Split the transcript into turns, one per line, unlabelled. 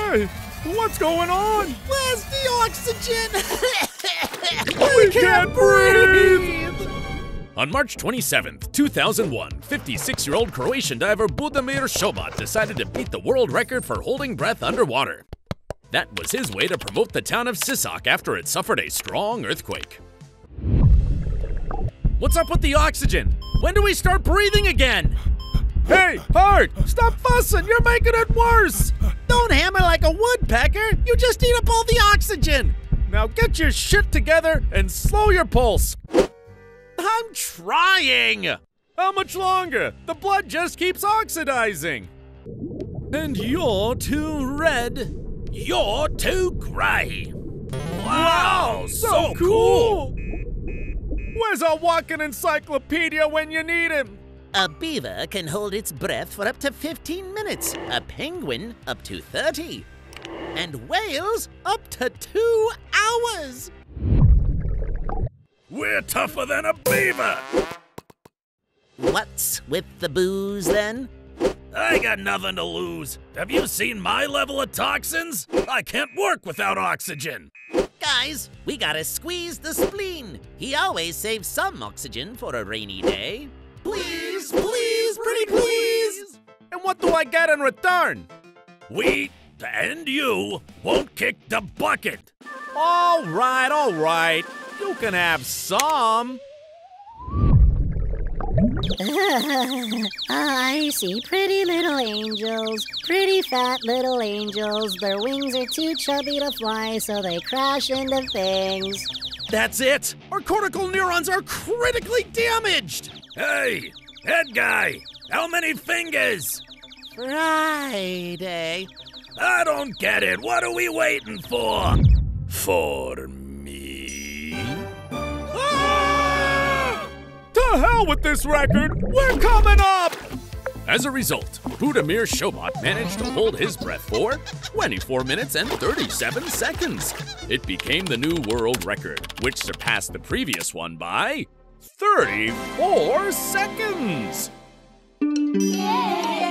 Hey, what's going on?
Where's the oxygen?
We can't breathe!
On March 27th, 2001, 56-year-old Croatian diver Budimir Šobat decided to beat the world record for holding breath underwater. That was his way to promote the town of Sisak after it suffered a strong earthquake. What's up with the oxygen? When do we start breathing again?
Hey, Hart! Stop fussing! You're making it worse!
Don't hammer like a woodpecker! You just eat up all the oxygen!
Now get your shit together and slow your pulse!
I'm trying!
How much longer? The blood just keeps oxidizing! And you're too red.
You're too gray.
Wow, so cool! Where's our walking encyclopedia when you need him?
A beaver can hold its breath for up to 15 minutes, a penguin up to 30, and whales up to 2 hours.
We're tougher than a beaver!
What's with the booze then?
I got nothing to lose. Have you seen my level of toxins? I can't work without oxygen.
Guys, we gotta squeeze the spleen. He always saves some oxygen for a rainy day.
Please, please, pretty please! And what do I get in return?
We, and you, won't kick the bucket.
All right. You can have some.
I see pretty little angels, pretty fat little angels. Their wings are too chubby to fly, so they crash into things.
That's it. Our cortical neurons are critically damaged. Hey, head guy, how many fingers?
Friday.
I don't get it. What are we waiting for? For me?
Ah! To hell with this record! We're coming up!
As a result, Budimir Šobat managed to hold his breath for 24 minutes and 37 seconds. It became the new world record, which surpassed the previous one by 34 seconds!
Yay!